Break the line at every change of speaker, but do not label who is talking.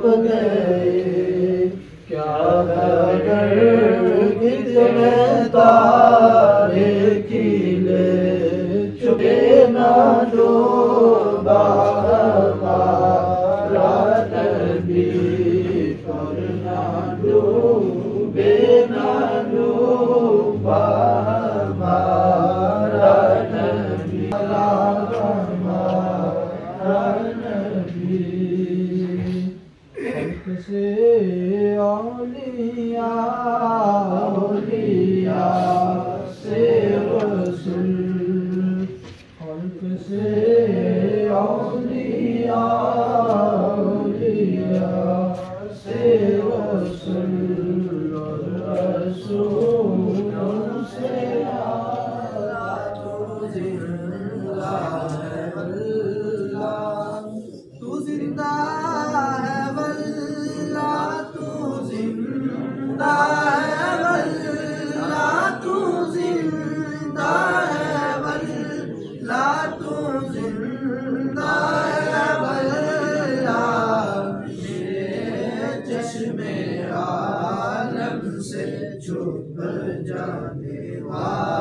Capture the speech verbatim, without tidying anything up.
چھپ گئے، کیا اگر کتنے تارے کھلے چھپے نہ ڈوبا ہمارا نبی، پر نہ ڈوبے نہ ڈوبا ہمارا نبی، ہمارا نبی۔ خلق سے اولیاء، اولیاء سے رسول، خلق سے اولیاء، اولیاء سے رسول، اور رسولوں سے اعلیٰ تو زندہ ہے واللہ، تو زندہ ہے واللہ، تو زندہ ہے واللہ، تو زندہ ہے واللہ، تو زندہ ہے واللہ، میرے چشم عالم سے چھپ جانے والا